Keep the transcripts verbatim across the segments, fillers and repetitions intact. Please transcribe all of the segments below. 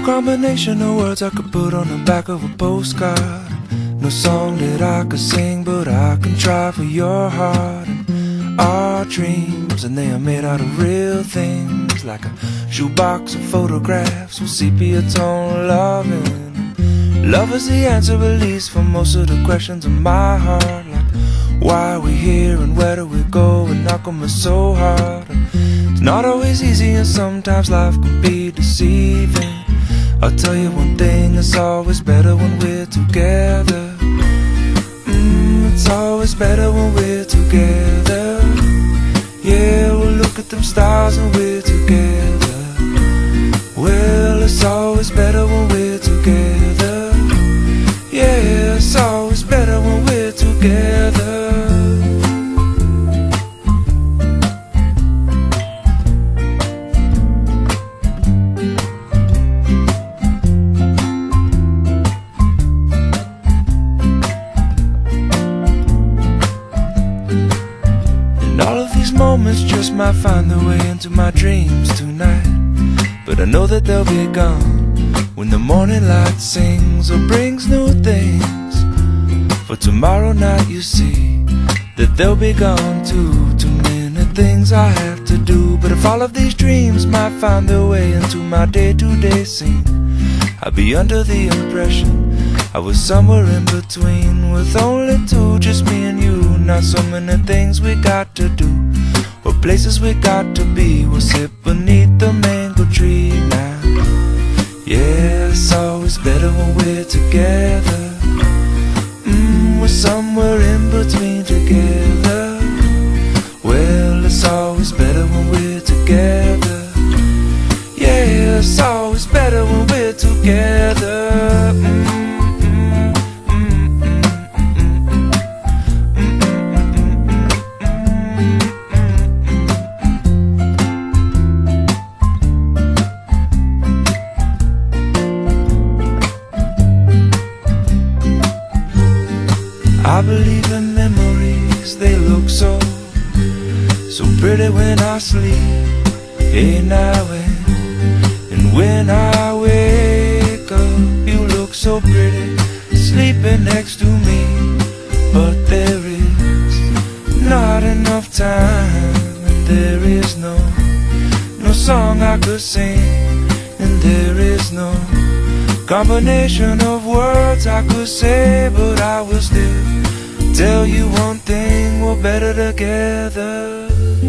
combination of words I could put on the back of a postcard. No song that I could sing, but I can try for your heart. And our dreams, and they are made out of real things, like a shoebox of photographs with sepia tone loving. Love is the answer, at least, for most of the questions in my heart, like why are we here and where do we go, and how come it's so hard. It's not always easy, and sometimes life can be deceiving. I'll tell you one thing, it's always better when we're together. Mm, it's always better when we're together. Yeah, we'll look at them stars and we're together. Well, it's always better when we're together. Yeah, it's always better when we're together. Moments just might find their way into my dreams tonight, but I know that they'll be gone when the morning light sings or brings new things. For tomorrow night you see that they'll be gone too. Too many things I have to do, but if all of these dreams might find their way into my day-to-day scene, I'd be under the impression I was somewhere in between, with only two, just me and you. Not so many things we got to do, or places we got to be. We'll sit beneath the mango tree now. Yeah, it's always better when we're together. Mm, we're somewhere in between together. Well, it's always better when we're together. Yeah, it's always better when we're together. Mm. I believe in memories, they look so, so pretty when I sleep. Hey now and, and when I wake up, you look so pretty, sleeping next to me. But there is not enough time, and there is no, no song I could sing, and there is no combination of words I could say, but I will still tell you one thing, we're better together.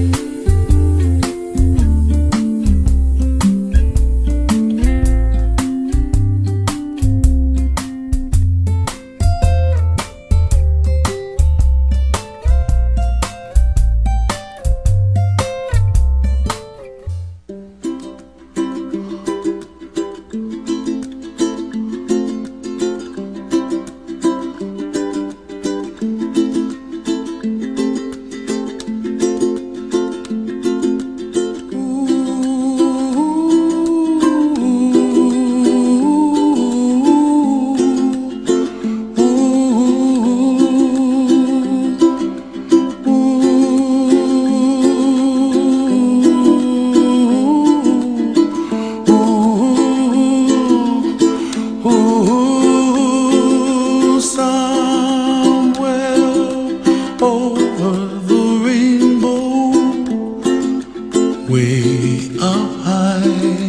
Way up high,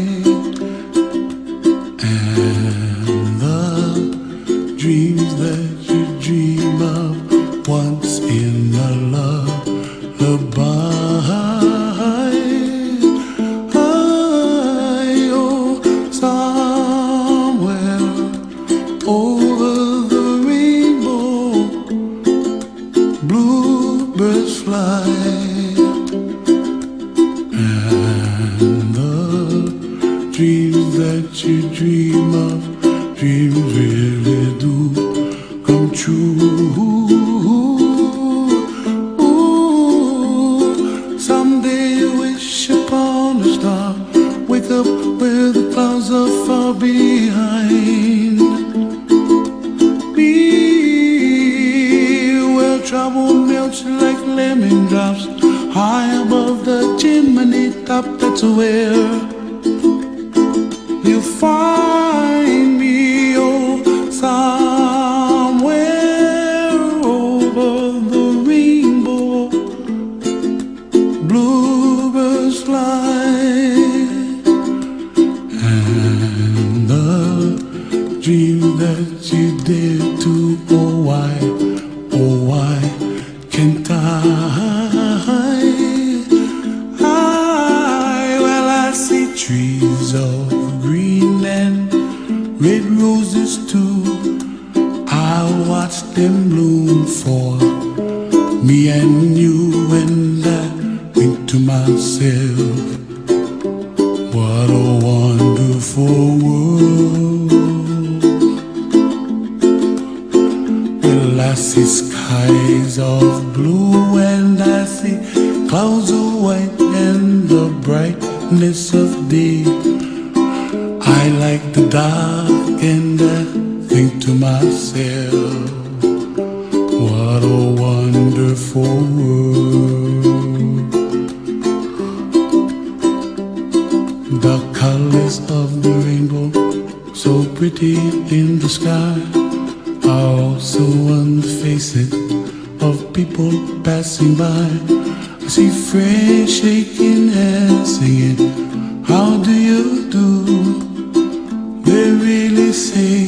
and the dreams that you dream of once in a lullaby. I, oh, somewhere over the rainbow, bluebirds fly. Dreams that you dream of, dreams really do come true. Ooh, someday you wish upon a star, wake up where the clouds are far behind me, where trouble melts like lemon drops high above the chimney top. That's where you'll find me, oh, somewhere over the rainbow. Bluebirds fly, and the dream that you did to, oh why, oh why can't I? I, well I see trees of green and red roses too. I'll watch them bloom for me and you, and I think to myself, what a wonderful world. Well, I see skies of blue and I see clouds of white and the brightness of day. I like the dark and I think to myself, what a wonderful world. The colors of the rainbow, so pretty in the sky, are also on the faces of people passing by. I see friends shaking hands, singing, how do you do? They really say,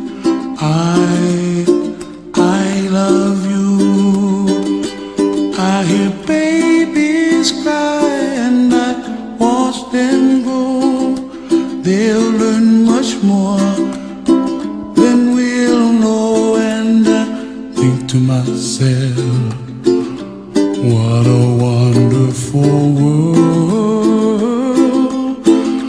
I, I love you. I hear babies cry and I watch them grow. They'll learn much more than we'll know, and I think to myself, what a wonderful world,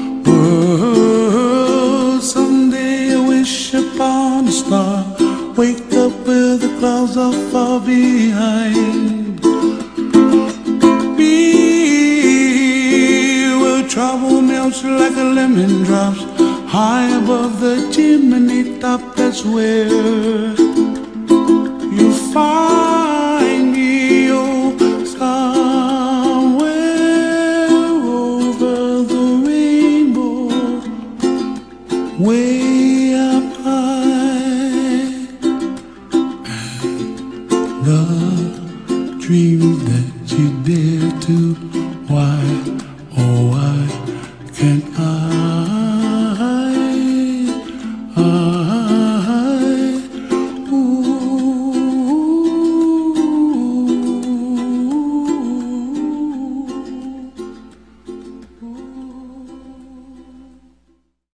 world. Someday I wish upon a star, wake up where the clouds are far behind me, where trouble melts like a lemon drops high above the chimney top. That's where you find me, oh, somewhere over the rainbow, way up high. And the dream that you dare to, why, oh why can't I?